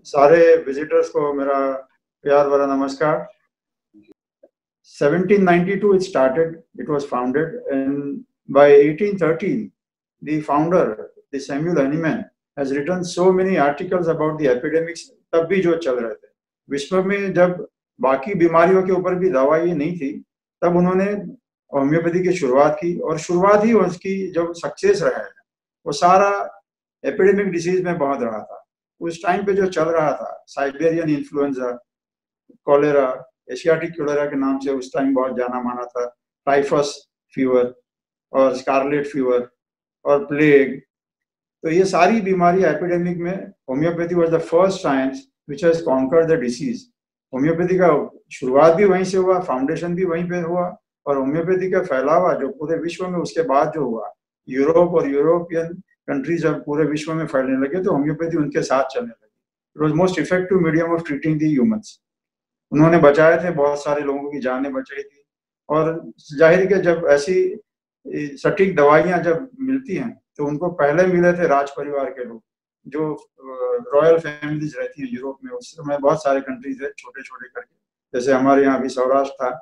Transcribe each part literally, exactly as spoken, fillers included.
सारे विजिटर्स को मेरा प्यार भरा नमस्कार। seventeen ninety-two it started, it was founded, and by eighteen thirteen the founder, the Samuel Hahnemann, has written so many articles about the epidemics तब भी जो चल रहे थे विश्व में, जब बाकी बीमारियों के ऊपर भी दवाई नहीं थी, तब उन्होंने होम्योपैथी की शुरुआत की। और शुरुआत ही उसकी जब सक्सेस रहा है वो सारा एपिडेमिक डिसीज में बहुत रहा था। उस टाइम पे जो चल रहा था Siberian influenza, cholera, Asiatic cholera के नाम से उस टाइम बहुत जाना माना था, टाइफस फीवर और स्कारलेट फीवर और प्लेग, तो ये सारी बीमारी एपिडेमिक में homeopathy was the first science which has conquered the disease. Homeopathy का शुरुआत भी वहीं से हुआ, फाउंडेशन भी वहीं पे हुआ, और होम्योपैथी का फैलावा जो पूरे विश्व में उसके बाद जो हुआ, यूरोप और यूरोपियन कंट्रीज जब पूरे विश्व में फैलने लगे तो होम्योपैथी उनके साथ चलने लगी। It was most effective medium of treating the humans. उन्होंने बचाए थे, बहुत सारे लोगों की जानें बचाई थी। और जाहिर के जब ऐसी सटीक दवाइयां जब मिलती हैं तो उनको पहले मिले थे राज परिवार के लोग, जो रॉयल फैमिलीज रहती है यूरोप में। उस समय बहुत सारे कंट्रीज है छोटे छोटे करके, जैसे हमारे यहाँ भी सौराष्ट्र था,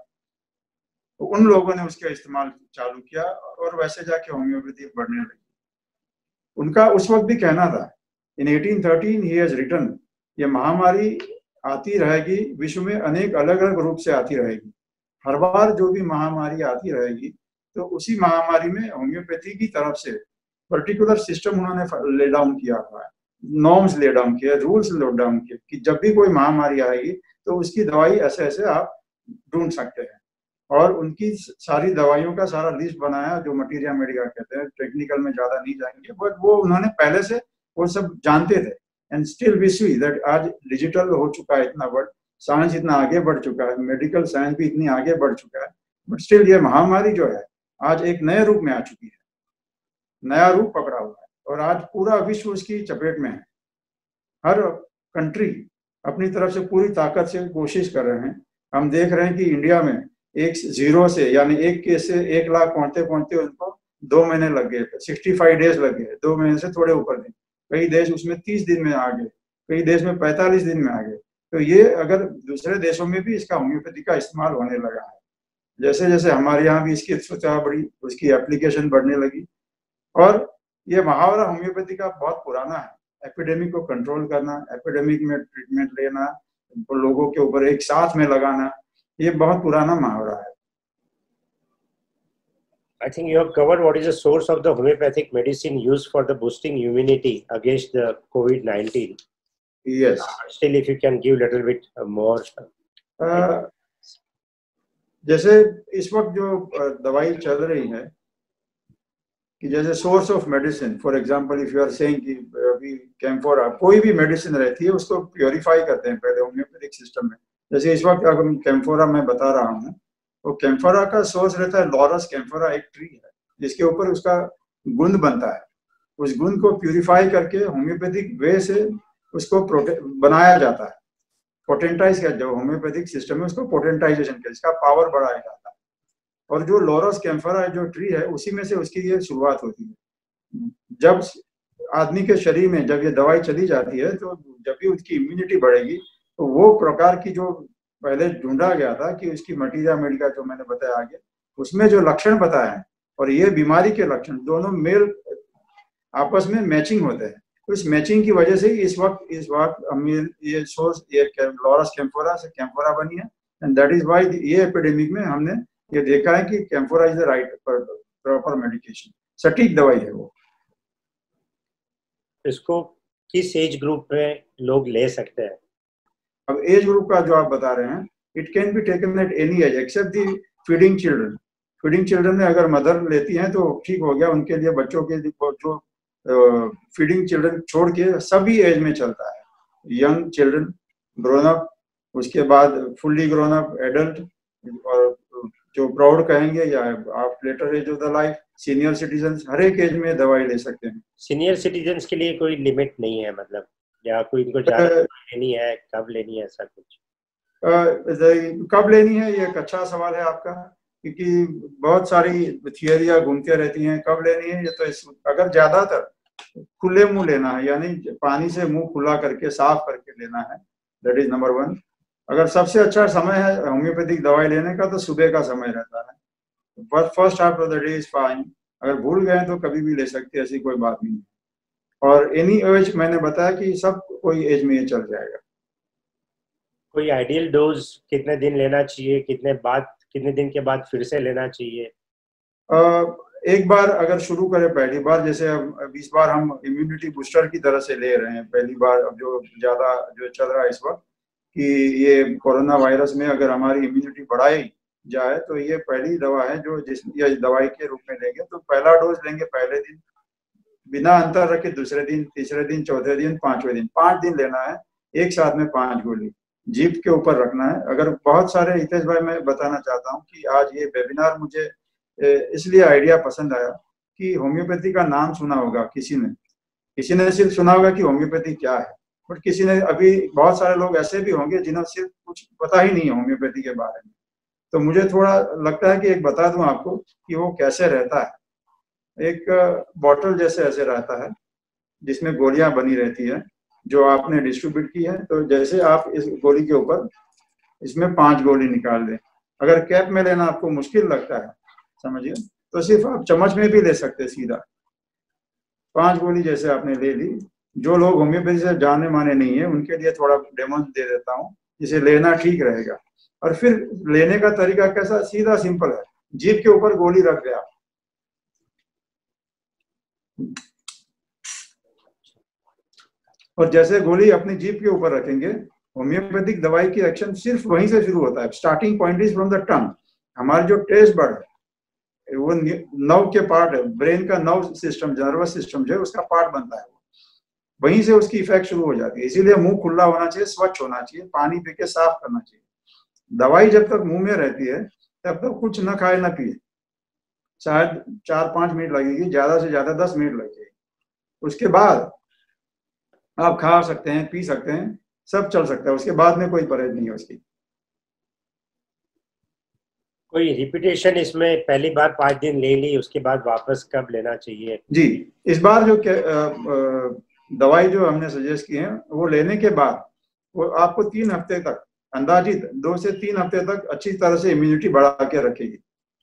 तो उन लोगों ने उसका इस्तेमाल चालू किया और वैसे जाके होम्योपैथी बढ़ने लगी। उनका उस वक्त भी कहना था, इन eighteen thirteen he has written, ये महामारी आती रहेगी, विश्व में अनेक अलग अलग रूप से आती रहेगी। हर बार जो भी महामारी आती रहेगी तो उसी महामारी में होम्योपैथी की तरफ से पर्टिकुलर सिस्टम उन्होंने ले डाउन किया हुआ है, नॉर्म्स ले डाउन किया, रूल्स ले डाउन किए कि जब भी कोई महामारी आएगी तो उसकी दवाई ऐसे ऐसे आप ढूंढ सकते हैं। और उनकी सारी दवाइयों का सारा लिस्ट बनाया, जो मटीरिया मेडिका कहते हैं, टेक्निकल में ज्यादा नहीं जाएंगे, बट वो उन्होंने पहले से वो सब जानते थे। And still we see that आज डिजिटल हो चुका है, इतना बढ़ साइंस इतना आगे बढ़ चुका है, मेडिकल साइंस भी इतनी आगे बढ़ चुका है, बट स्टिल ये महामारी जो है आज एक नए रूप में आ चुकी है, नया रूप पकड़ा हुआ है, और आज पूरा विश्व उसकी चपेट में है। हर कंट्री अपनी तरफ से पूरी ताकत से कोशिश कर रहे हैं। हम देख रहे हैं कि इंडिया में एक जीरो से, यानी एक केस से एक लाख पहुंचते पहुंचते उनको दो महीने लग गए, सिक्सटी फाइव डेज लग गए, दो महीने से थोड़े ऊपर दिन। कई देश उसमें तीस दिन में आ गए, कई देश में पैंतालीस दिन में आ गए। तो ये अगर दूसरे देशों में भी इसका होम्योपैथी का इस्तेमाल होने लगा है, जैसे जैसे हमारे यहाँ भी इसकी सोचा बड़ी, उसकी एप्लीकेशन बढ़ने लगी। और ये मुहावरा होम्योपैथी का बहुत पुराना है, एपिडेमिक को कंट्रोल करना, एपिडेमिक में ट्रीटमेंट लेना, लोगों के ऊपर एक साथ में लगाना, ये बहुत पुराना मुहावरा है। I think you have covered what is the source of the homeopathic medicine used for the boosting immunity against the COVID nineteen. Yes. Uh, still, if you can give little bit more. Uh, जैसे इस वक्त जो दवाई चल रही है कि जैसे source of medicine, for example if you are saying कि अभी कैम्फोरा, कोई भी मेडिसिन रहती है उसको प्योरीफाई करते हैं पहले होम्योपैथिक सिस्टम में। जैसे इस वक्त अगर कैम्फोरा मैं बता रहा हूँ, वो कैम्फोरा का सोर्स रहता है लॉरस कैम्फोरा, एक ट्री है जिसके ऊपर उसका गुंद बनता है। उस गुंद को प्यूरिफाई करके होम्योपैथिक वे से उसको बनाया जाता है, पोटेंटाइज किया, जो होम्योपैथिक सिस्टम है उसको पोटेंटाइजेशन किया, इसका पावर बढ़ाया जाता है। और जो लॉरस कैम्फोरा जो ट्री है उसी में से उसकी ये शुरुआत होती है। जब आदमी के शरीर में जब ये दवाई चली जाती है तो जब भी उसकी इम्यूनिटी बढ़ेगी तो वो प्रकार की जो पहले ढूंढा गया था कि उसकी मटीरिया मेडिका जो मैंने बताया आगे, उसमें जो लक्षण बताए हैं और ये बीमारी के लक्षण दोनों मेल आपस में मैचिंग होते हैं। तो इस मैचिंग की वजह से इस वक्त इस वक्त ये सोर्स ये लॉरस कैम्फोरा से कैम्फोरा बनी है, एंड दैट इज व्हाई ये एपिडेमिक में हमने ये देखा है कि camphora is the right proper medication, सटीक दवाई है वो। इसको किस एज ग्रुप में लोग ले सकते हैं? अब एज ग्रुप का जो आप बता रहे हैं, it can be taken at any age except the feeding children. Feeding children में अगर मदर लेती हैं तो ठीक हो गया, उनके लिए बच्चों के लिए जो फीडिंग चिल्ड्रन छोड़ के सभी एज में चलता है, यंग चिल्ड्रन, ग्रोन अप, उसके बाद फुल्ली ग्रोन अप एडल्ट, और जो प्राउड कहेंगे या आप later age of the life, senior citizens, हर एक एज में दवाई ले सकते हैं। सीनियर सिटीजन्स के लिए कोई लिमिट नहीं है, मतलब या कोई इनको ज्यादा लेनी है, कब लेनी है, ऐसा कुछ? uh, कब लेनी है ये एक अच्छा सवाल है आपका, क्योंकि बहुत सारी थियरियां घूमती रहती हैं कब लेनी है। ये तो इस, अगर ज्यादातर खुले मुंह लेना है, यानी पानी से मुंह खुला करके साफ करके लेना है, दैट इज नंबर वन। अगर सबसे अच्छा समय है होम्योपैथिक दवाई लेने का तो सुबह का समय रहता है, but first half of the day is fine. अगर भूल गए तो कभी भी ले सकते हैं, ऐसी कोई बात नहीं है। और एनी एज मैंने बताया कि सब कोई एज में ये चल जाएगा। कोई आइडियल डोज कितने दिन लेना चाहिए, कितने बाद कितने दिन के बाद फिर से लेना चाहिए? uh, एक बार अगर शुरू करें पहली बार, जैसे अब इस बार हम इम्यूनिटी बूस्टर की तरह से ले रहे हैं पहली बार, अब जो ज्यादा जो चल रहा है इस वक्त कि ये कोरोना वायरस में अगर हमारी इम्यूनिटी बढ़ाई जाए तो ये पहली दवा है जो जिस ये दवाई के रूप में लेंगे तो पहला डोज लेंगे पहले दिन, बिना अंतर रखे दूसरे दिन, तीसरे दिन, चौथे दिन, पांचवें दिन, पांच दिन लेना है एक साथ में पांच गोली जीभ के ऊपर रखना है। अगर बहुत सारे हितेश भाई मैं बताना चाहता हूँ कि आज ये वेबिनार मुझे इसलिए आइडिया पसंद आया कि होम्योपैथी का नाम सुना होगा किसी ने, किसी ने सिर्फ सुना होगा कि होम्योपैथी क्या है, बट किसी ने, अभी बहुत सारे लोग ऐसे भी होंगे जिन्हें सिर्फ कुछ पता ही नहीं है होम्योपैथी के बारे में। तो मुझे थोड़ा लगता है कि एक बता दूं आपको कि वो कैसे रहता है। एक बॉटल जैसे ऐसे रहता है जिसमें गोलियां बनी रहती है जो आपने डिस्ट्रीब्यूट की है। तो जैसे आप इस गोली के ऊपर इसमें पांच गोली निकाल दें, अगर कैप में लेना आपको मुश्किल लगता है समझिए तो सिर्फ आप चम्मच में भी ले सकते हैं सीधा। पांच गोली जैसे आपने ले ली, जो लोग होम्योपैथी से जानने माने नहीं है उनके लिए थोड़ा डेमो दे देता हूँ जिसे लेना ठीक रहेगा। और फिर लेने का तरीका कैसा, सीधा सिंपल है, जीभ के ऊपर गोली रख दे आप, और जैसे गोली अपनी जीभ के ऊपर रखेंगे होम्योपैथिक दवाई की एक्शन सिर्फ वहीं से शुरू होता है। Starting point is from the tongue. हमारे जो टेस्ट बर्ड है वो नर्व के पार्ट है, ब्रेन का नर्व सिस्टम, नर्वस सिस्टम जो है उसका पार्ट बनता है, वहीं से उसकी इफेक्ट शुरू हो जाती है। इसीलिए मुंह खुला होना चाहिए, स्वच्छ होना चाहिए, पानी पी के साफ करना चाहिए। दवाई जब तक मुंह में रहती है तब तक कुछ न खाए न पिए, शायद चार पांच मिनट लगेगी, ज्यादा से ज्यादा दस मिनट लगेगी। उसके बाद आप खा सकते हैं, पी सकते हैं, सब चल सकता है, उसके बाद में कोई परहेज नहीं है उसकी। कोई रिपीटेशन इसमें पहली बार पांच दिन ले ली उसके बाद वापस कब लेना चाहिए? जी, इस बार जो दवाई जो हमने सजेस्ट की है वो लेने के बाद वो आपको तीन हफ्ते तक, अंदाजित दो से तीन हफ्ते तक अच्छी तरह से इम्यूनिटी बढ़ा के रखेगी।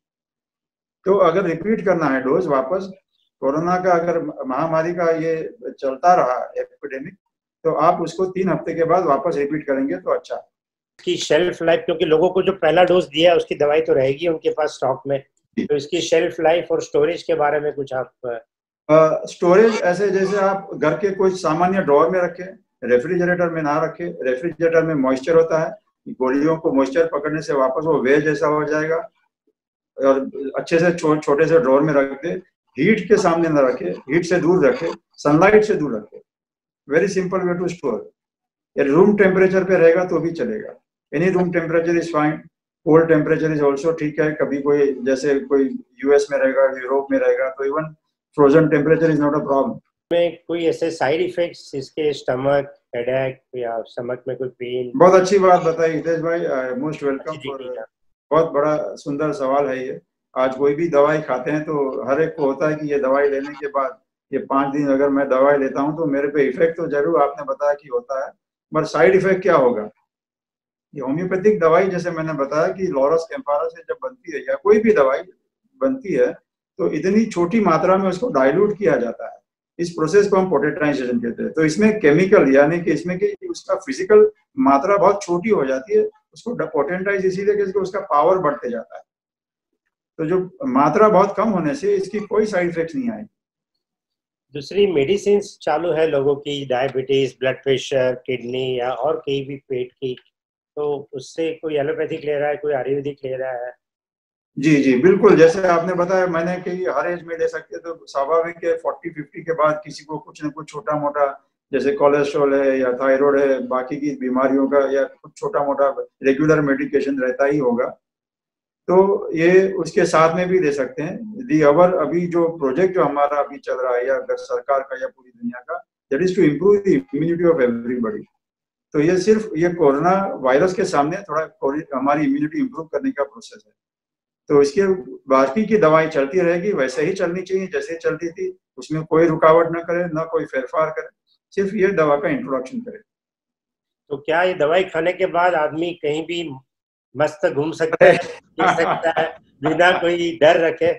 तो अगर रिपीट करना है डोज वापस, कोरोना का अगर महामारी का ये चलता रहा एपिडेमिक, तो आप उसको तीन हफ्ते के बाद वापस रिपीट करेंगे तो अच्छा है। इसकी शेल्फ लाइफ, क्योंकि लोगों को जो पहला डोज दिया है उसकी दवाई तो रहेगी उनके पास स्टॉक में, तो इसकी शेल्फ लाइफ और स्टोरेज के बारे में कुछ आप? स्टोरेज uh, ऐसे जैसे आप घर के कोई सामान्य ड्रॉर में रखें, रेफ्रिजरेटर में ना रखें। रेफ्रिजरेटर में मॉइस्चर होता है, गोलियों को मॉइस्चर पकड़ने से वापस वो वे जैसा हो जाएगा। और अच्छे से छो, छोटे से ड्रॉर में रख दे, हीट के सामने न रखे, हीट से दूर रखे, सनलाइट से दूर रखे। Very simple way to store. Room temperature पे रहेगा तो भी चलेगा, any room temperature is fine. Cold temperature is also ठीक है। कभी कोई जैसे कोई यूएस में रहेगा, यूरोप में रहेगा, तो even frozen temperature is not a problem. में कोई ऐसे साइड इफेक्ट्स इसके, स्टमक, हेडेक या स्टमक में कोई पेन? बहुत अच्छी बात बताई हितेश भाई, मोस्ट वेलकम फॉर, बहुत बड़ा सुंदर सवाल है ये। आज कोई भी दवाई खाते हैं तो हर एक को होता है कि ये दवाई लेने के बाद ये पांच दिन अगर मैं दवाई लेता हूं तो मेरे पे इफेक्ट तो जरूर आपने बताया कि होता है, पर साइड इफेक्ट क्या होगा? ये होम्योपैथिक दवाई जैसे मैंने बताया कि लॉरस कैम्पारा से जब बनती है या कोई भी दवाई बनती है तो इतनी छोटी मात्रा में उसको डाइल्यूट किया जाता है। इस प्रोसेस को हम पोटेंटाइजेशन कहते हैं। तो इसमें केमिकल यानी कि इसमें कि उसका फिजिकल मात्रा बहुत छोटी हो जाती है, उसको पोटेंटाइज इसीलिए कि उसका पावर बढ़ते जाता है। तो जो मात्रा बहुत कम होने से इसकी कोई साइड इफेक्ट नहीं आएगी। दूसरी मेडिसिन चालू है लोगों की, डायबिटीज, ब्लड प्रेशर, किडनी या और कहीं भी पेट की, तो उससे कोई एलोपैथिक ले रहा है, कोई आयुर्वेदिक ले रहा है? जी जी बिल्कुल, जैसे आपने बताया मैंने कि हर एज में ले सकते हैं, तो स्वाभाविक है फोर्टी फिफ्टी के बाद किसी को कुछ न कुछ छोटा मोटा जैसे कोलेस्ट्रॉल है या थायराइड है, बाकी की बीमारियों का या कुछ छोटा मोटा रेगुलर मेडिकेशन रहता ही होगा, तो ये उसके साथ में भी दे सकते हैं। दी अवर अभी जो प्रोजेक्ट जो हमारा अभी चल रहा है या सरकार का या पूरी दुनिया का, that is to improve the immunity of everybody. तो ये सिर्फ ये कोरोना वायरस के सामने थोड़ा हमारी इम्यूनिटी इम्प्रूव करने का प्रोसेस है। तो इसके बाकी की दवाई चलती रहेगी, वैसे ही चलनी चाहिए जैसे चलती थी, उसमें कोई रुकावट ना करे, ना कोई फेरफार करे, सिर्फ ये दवा का इंट्रोडक्शन करे। तो क्या ये दवाई खाने के बाद आदमी कहीं भी मस्त घूम सकता है, फिर सकता है बिना कोई डर रखे?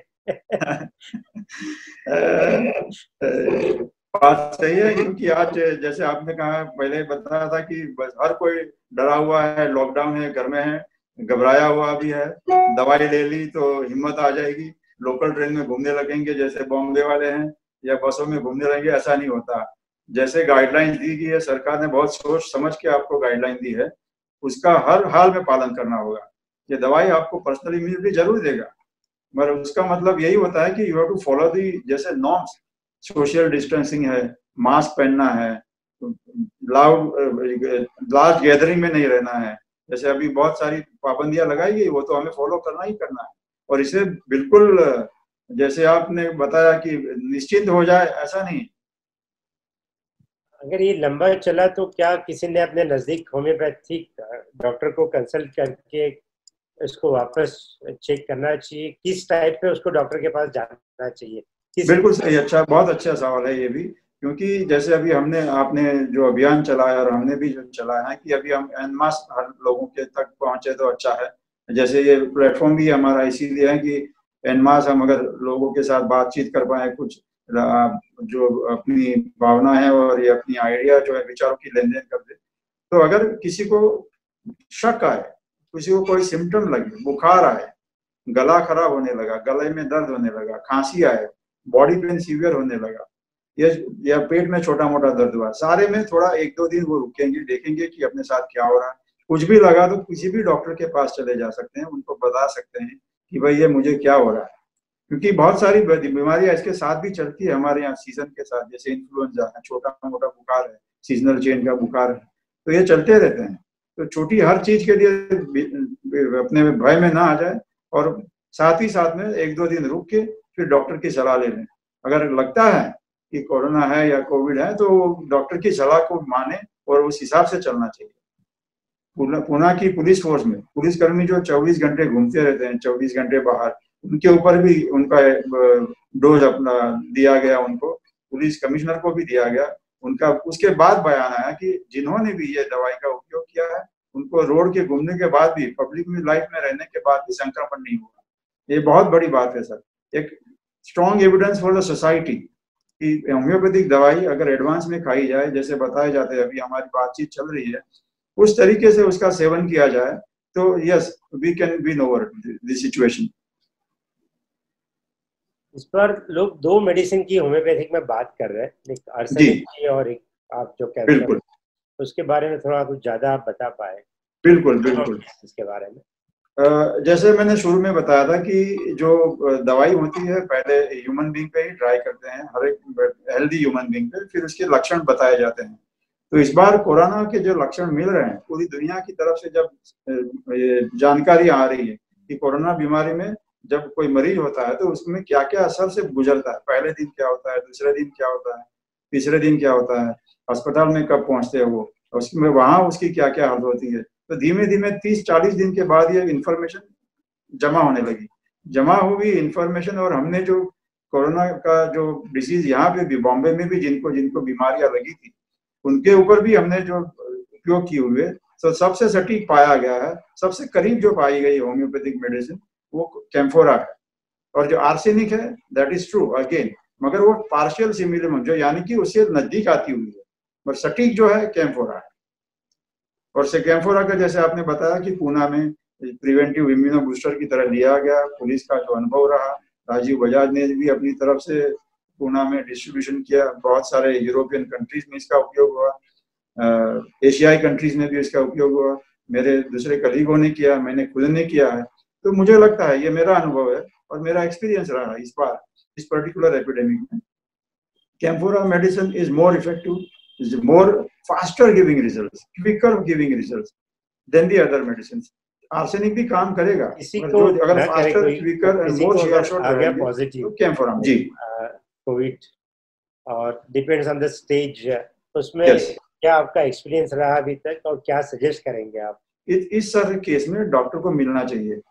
बात सही है, क्योंकि आज जैसे आपने कहा, पहले बताया था कि बस हर कोई डरा हुआ है, लॉकडाउन है, घर में है, घबराया हुआ भी है। दवाई ले ली तो हिम्मत आ जाएगी, लोकल ट्रेन में घूमने लगेंगे जैसे बॉम्बे वाले हैं, या बसों में घूमने लगेंगे। ऐसा नहीं होता। जैसे गाइडलाइंस दी गई है, सरकार ने बहुत सोच समझ के आपको गाइडलाइन दी है, उसका हर हाल में पालन करना होगा। ये दवाई आपको पर्सनल इम्यूनिटी जरूर देगा, मगर उसका मतलब यही होता है कि you have to follow the जैसे नॉर्म्स। सोशल डिस्टेंसिंग है, मास्क पहनना है, लाउड लार्ज गैदरिंग में नहीं रहना है। जैसे अभी बहुत सारी पाबंदियां लगाई गई, वो तो हमें फॉलो करना ही करना है। और इसे बिल्कुल जैसे आपने बताया कि निश्चिंत हो जाए, ऐसा नहीं। अगर ये लंबा चला तो क्या किसी ने अपने नजदीक होम्योपैथिक डॉक्टर को कंसल्ट करके उसको वापस चेक करना चाहिए? किस टाइप पे उसको डॉक्टर के पास जाना चाहिए? बिल्कुल सही, अच्छा, बहुत अच्छा सवाल है ये भी। क्योंकि जैसे अभी हमने आपने जो अभियान चलाया और हमने भी जो चलाया है कि अभी हम एन मास हर लोगों के तक पहुंचे तो अच्छा है। जैसे ये प्लेटफॉर्म भी हमारा इसीलिए है कि एन मास हम अगर लोगों के साथ बातचीत कर पाए, कुछ जो अपनी भावना है और ये अपनी आइडिया जो है विचारों की लेन देन कर दे। तो अगर किसी को शक आए, किसी को कोई सिम्टम लगे, बुखार आए, गला खराब होने लगा, गले में दर्द होने लगा, खांसी आए, बॉडी पेन सीवियर होने लगा, या या पेट में छोटा मोटा दर्द हुआ, सारे में थोड़ा एक दो दिन वो रुकेंगे, देखेंगे कि अपने साथ क्या हो रहा है। कुछ भी लगा तो किसी भी डॉक्टर के पास चले जा सकते हैं, उनको बता सकते हैं कि भाई ये मुझे क्या हो रहा है। क्योंकि बहुत सारी बीमारियां इसके साथ भी चलती है हमारे यहाँ सीजन के साथ, जैसे इन्फ्लुएंजा है, छोटा मोटा बुखार है, सीजनल चेन का बुखार है, तो ये चलते रहते हैं। तो छोटी हर चीज के लिए अपने भय में ना आ जाए, और साथ ही साथ में एक दो दिन रुक के फिर डॉक्टर की सलाह ले लें। अगर लगता है कि कोरोना है या कोविड है तो डॉक्टर की सलाह को माने और उस हिसाब से चलना चाहिए। पुणे की पुलिस फोर्स में पुलिसकर्मी जो चौबीस घंटे घूमते रहते हैं, चौबीस घंटे बाहर, उनके ऊपर भी उनका डोज अपना दिया गया, उनको पुलिस कमिश्नर को भी दिया गया। उनका उसके बाद बयान आया कि जिन्होंने भी ये दवाई का उपयोग किया है उनको रोड के घूमने के बाद भी, पब्लिक में लाइफ में रहने के बाद भी संक्रमण नहीं हुआ। ये बहुत बड़ी बात है सर, एक strong evidence for the society कि होम्योपैथिक दवाई अगर एडवांस में खाई जाए, जैसे बताए जाते हैं, अभी हमारी बातचीत चल रही है, उस तरीके से उसका सेवन किया जाए तो yes we can win over the situation. इस पर लोग दो मेडिसिन की होम्योपैथिक में बात कर रहे हैं, एक आर्सेनिक की और एक आप जो कहते हैं, उसके बारे में थोड़ा कुछ ज्यादा आप बता पाए? बिल्कुल बिल्कुल, इसके बारे में जैसे मैंने शुरू में बताया था कि जो दवाई होती है पहले ह्यूमन बीइंग पे ही ट्राई करते हैं, हर एक हेल्दी ह्यूमन बीइंग पे, फिर उसके लक्षण बताए जाते हैं। तो इस बार कोरोना के जो लक्षण मिल रहे हैं, पूरी दुनिया की तरफ से जब जानकारी आ रही है कि कोरोना बीमारी में जब कोई मरीज होता है तो उसमें क्या क्या असर से गुजरता है, पहले दिन क्या होता है, दूसरे दिन क्या होता है, तीसरे दिन क्या होता है, अस्पताल में कब पहुंचते हैं वो, उसमें वहां उसकी क्या क्या हालत होती है। तो धीमे धीमे तीस चालीस दिन के बाद ये इंफॉर्मेशन जमा होने लगी, जमा हुई इंफॉर्मेशन, और हमने जो कोरोना का जो डिसीज यहाँ पे भी, बॉम्बे में भी जिनको जिनको बीमारियां लगी थी, उनके ऊपर भी हमने जो उपयोग किए हुए, तो सबसे सटीक पाया गया है, सबसे करीब जो पाई गई होम्योपैथिक मेडिसिन वो कैम्फोरा है। और जो आर्सेनिक है दैट इज ट्रू अगेन, मगर वो पार्शियल सिमिलर, जो यानी कि उससे नजदीक आती हुई है, पर सटीक जो है कैम्फोरा है। और से कैम्फोरा का जैसे आपने बताया कि पूना में प्रिवेंटिव इम्यूनो बूस्टर की तरह लिया गया, पुलिस का जो अनुभव रहा, राजीव बजाज ने भी अपनी तरफ से पूना में डिस्ट्रीब्यूशन किया, बहुत सारे यूरोपियन कंट्रीज में इसका उपयोग हुआ, एशियाई कंट्रीज में भी इसका उपयोग हुआ, मेरे दूसरे कलीगों ने किया, मैंने खुद ने किया है। तो मुझे लगता है, ये मेरा अनुभव है और मेरा एक्सपीरियंस रहा इस बार इस पर्टिकुलर एपिडेमिक में, camphora medicine is more effective, is more faster giving results, quicker giving results than the other medicines. Arsenic भी काम करेगा, पर जो अगर faster, quicker and more sure आ गया पॉजिटिव तो कैम्फोरा जी कोविड, और डिपेंड्स ऑन द स्टेज, उसमें yes. क्या आपका एक्सपीरियंस रहा अभी तक और क्या सजेस्ट करेंगे आप? इस इस सारे केस में डॉक्टर को मिलना चाहिए,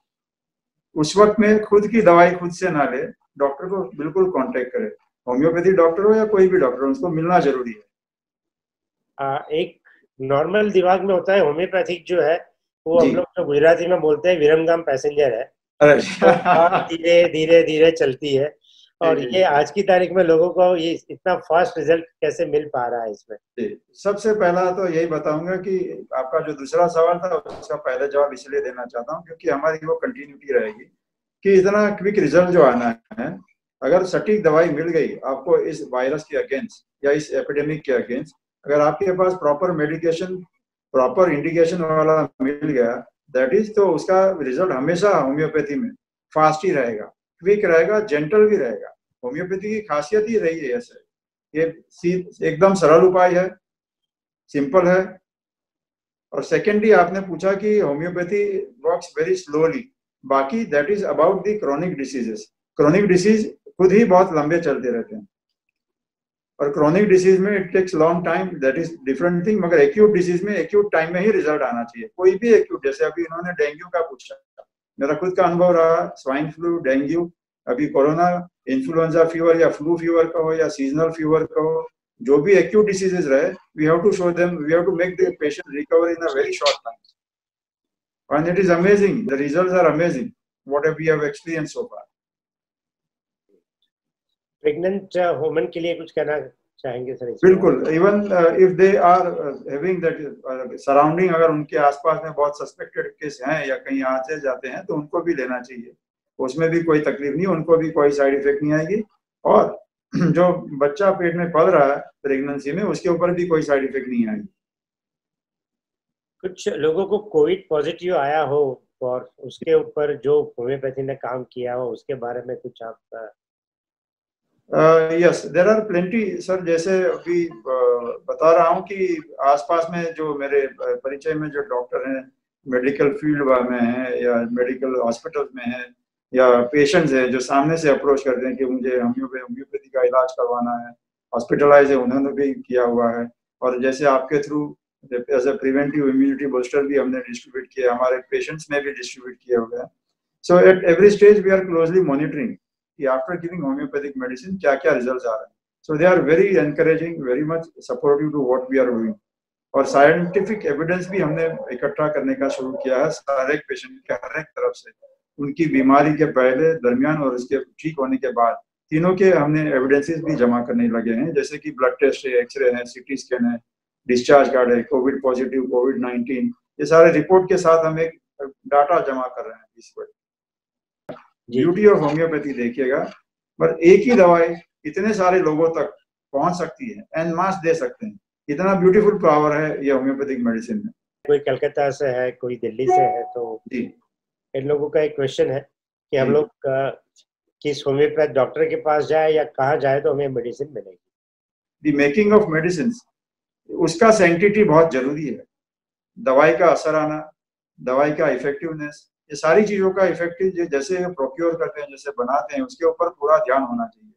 उस वक्त में खुद की दवाई खुद से ना ले, डॉक्टर को बिल्कुल कांटेक्ट करे, होम्योपैथी डॉक्टर हो या कोई भी डॉक्टर हो, उसको मिलना जरूरी है। आ, एक नॉर्मल दिमाग में होता है होम्योपैथिक जो है वो हम लोग तो गुजराती में बोलते हैं विरमगाम पैसेंजर है, तो धीरे धीरे धीरे चलती है। और ये आज की तारीख में लोगों को ये इतना फास्ट रिजल्ट कैसे मिल पा रहा है इसमें? सबसे पहला तो यही बताऊंगा कि आपका जो दूसरा सवाल था उसका पहले जवाब इसलिए देना चाहता हूँ क्योंकि हमारी वो कंटिन्यूटी रहेगी कि इतना क्विक रिजल्ट जो आना है, अगर सटीक दवाई मिल गई आपको इस वायरस के अगेंस्ट या इस एपिडेमिक के अगेंस्ट, अगर आपके पास प्रॉपर मेडिकेशन प्रॉपर इंडिकेशन वाला मिल गया, दैट इज, तो उसका रिजल्ट हमेशा होम्योपैथी में फास्ट ही रहेगा, क्विक रहेगा, जेंटल भी रहेगा। होम्योपैथी की खासियत ही रही है ऐसे, ये एकदम सरल उपाय है, सिंपल है। और सेकेंडली आपने पूछा कि होम्योपैथी वर्क्स वेरी स्लोली, बाकी that is about the chronic diseases. Chronic disease खुद ही बहुत लंबे चलते रहते हैं और क्रोनिक डिसीज में it takes long time, that is different thing. मगर एक्यूट डिसीज में एक्यूट टाइम में ही रिजल्ट आना चाहिए, कोई भी एक्यूट, जैसे अभी इन्होंने डेंगू का पूछा, मेरा खुद का अनुभव रहा, स्वाइन फ्लू, डेंगू, अभी कोरोना, इन्फ्लुएंजा फीवर या फ्लू फीवर का हो या सीजनल फीवर का हो, जो भी एक्यूट डिसीजेस रहे, we have to show them, we have to make the patient recover in a very short time, and it is amazing, the results are amazing what we have experience so far. Pregnant women के लिए कुछ कहना चाहेंगे सर? बिल्कुल, even if they are having that surrounding, अगर उनके आसपास में बहुत सस्पेक्टेड केस हैं या कहीं आते जाते हैं तो उनको भी लेना चाहिए, उसमें भी कोई तकलीफ नहीं, उनको भी कोई साइड इफेक्ट नहीं आएगी। और जो बच्चा पेट में पल रहा है प्रेगनेंसी में, उसके ऊपर भी कोई साइड इफेक्ट नहीं आएगी। कुछ लोगों को कोविड पॉजिटिव आया हो और उसके ऊपर जो होम्योपैथी ने काम किया हो उसके बारे में कुछ आप? Yes, there are plenty sir, जैसे अभी uh, बता रहा हूँ कि आसपास में जो मेरे परिचय में जो डॉक्टर हैं, मेडिकल फील्ड में हैं या मेडिकल हॉस्पिटल में हैं या पेशेंट्स हैं जो सामने से अप्रोच करते हैं कि मुझे होम्योपैथी का इलाज करवाना है, हॉस्पिटलाइज है, उन्होंने भी किया हुआ है। और जैसे आपके through as a preventive immunity booster भी हमने डिस्ट्रीब्यूट किया, हमारे पेशेंट्स में भी डिस्ट्रीब्यूट किए हुए हैं। So at every stage we are closely monitoring कि आफ्टर गिविंग होम्योपैथिक मेडिसिन क्या क्या रिजल्ट्स आ रहे हैं। So they are very encouraging, very much supportive to what we are doing. और साइंटिफिक एविडेंस भी हमने इकट्ठा करने का शुरू किया है हर एक पेशेंट के हर एक तरफ से, उनकी बीमारी के पहले, दरमियान और उसके ठीक होने के बाद, तीनों के हमने एविडेंसेस भी जमा करने लगे हैं, जैसे कि ब्लड टेस्ट है, एक्सरे है, सीटी स्कैन है, डिस्चार्ज कार्ड है, कोविड पॉजिटिव, कोविड नाइनटीन, ये सारे रिपोर्ट के साथ हम एक डाटा जमा कर रहे हैं इस पर। ब्यूटी ऑफ होम्योपैथी देखिएगा, पर एक ही दवाई इतने सारे लोगों तक पहुंच सकती है, एन मास दे सकते हैं, इतना ब्यूटीफुल पावर है ये होम्योपैथिक मेडिसिन में। कोई कलकत्ता से है, कोई दिल्ली से है, तो जी इन लोगों का एक क्वेश्चन है कि हम लोग किस होम्योपैथ डॉक्टर के पास जाए या कहाँ जाए तो हमें मेडिसिन मिलेगी? द मेकिंग ऑफ मेडिसिन, उसका सैंक्टिटी बहुत जरूरी है, दवाई का असर आना, दवाई का इफेक्टिवनेस, ये सारी चीजों का इफेक्टिव जैसे प्रोक्योर करते हैं, जैसे बनाते हैं, उसके ऊपर पूरा ध्यान होना चाहिए।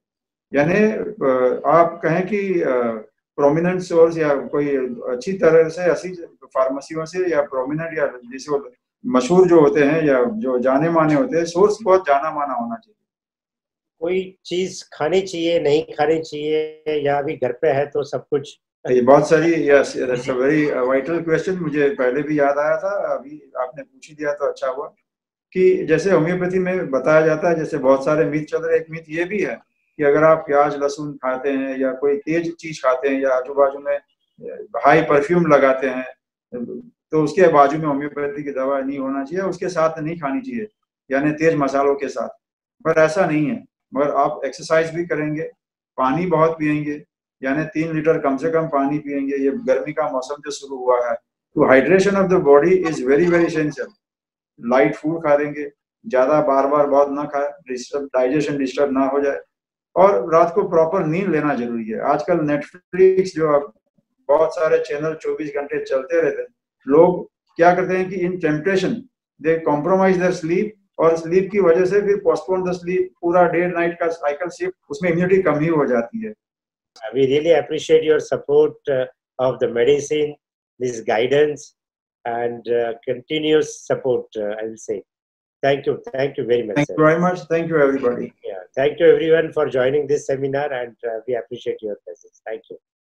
यानी आप कहें कि प्रोमिनेंट सोर्स या कोई अच्छी तरह से ऐसी फार्मेसियों से या प्रोमिनेंट या जैसे मशहूर जो होते हैं या जो जाने माने होते हैं, सोर्स बहुत जाना माना होना चाहिए। कोई चीज खानी चाहिए, नहीं खानी चाहिए, या अभी घर पे है तो सब कुछ? ये बहुत सारी, yes, that's a very vital question, मुझे पहले भी याद आया था, अभी आपने पूछ ही दिया तो अच्छा हुआ। कि जैसे होम्योपैथी में बताया जाता है, जैसे बहुत सारे मिथ चल रहे, एक मिथ ये भी है कि अगर आप प्याज लहसुन खाते हैं या कोई तेज चीज खाते हैं या आजू बाजू में हाई परफ्यूम लगाते हैं तो उसके बाजू में होम्योपैथी की दवा नहीं होना चाहिए, उसके साथ नहीं खानी चाहिए, यानी तेज मसालों के साथ। पर ऐसा नहीं है, मगर आप एक्सरसाइज भी करेंगे, पानी बहुत पियेंगे, यानी तीन लीटर कम से कम पानी पियेंगे, ये गर्मी का मौसम जो शुरू हुआ है, तो hydration of the body is very very essential. Light food खा लेंगे, ज्यादा बार बार बहुत ना खाए, डिस्टर्ब डाइजेशन डिस्टर्ब ना हो जाए, और रात को प्रॉपर नींद लेना जरूरी है। आजकल नेटफ्लिक्स जो बहुत सारे चैनल चौबीस घंटे चलते रहते हैं, लोग क्या करते हैं कि in temptation they compromise their sleep, और स्लीप की वजह से फिर पोस्टपोन द स्लीप, पूरा डे नाइट का साइकिल शिफ्ट, उसमें इम्यूनिटी कम ही हो जाती है। We really appreciate your support uh, of the medicine, this guidance and uh, continuous support, uh, I will say. Thank you. Thank you very much. Thank sir. you very much. Thank you, everybody. Yeah. Thank you, everyone, for joining this seminar, and uh, we appreciate your presence. Thank you.